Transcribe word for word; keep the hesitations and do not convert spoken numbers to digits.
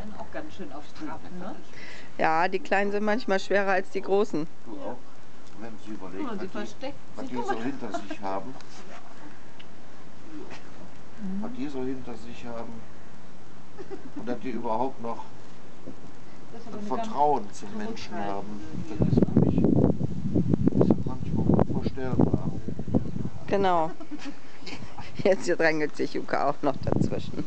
einen auch ganz schön auf Trab, ne? Ja, die Kleinen sind manchmal schwerer als die Großen. Du auch, wenn Sie überlegen, Oh, sie was, die, was die so hinter sich haben. Was die so hinter sich haben. Und dass die überhaupt noch ein Vertrauen zum Menschen haben. Das ist für mich das ist manchmal unvorstellbar. Genau. Jetzt hier drängelt sich Juka auch noch dazwischen.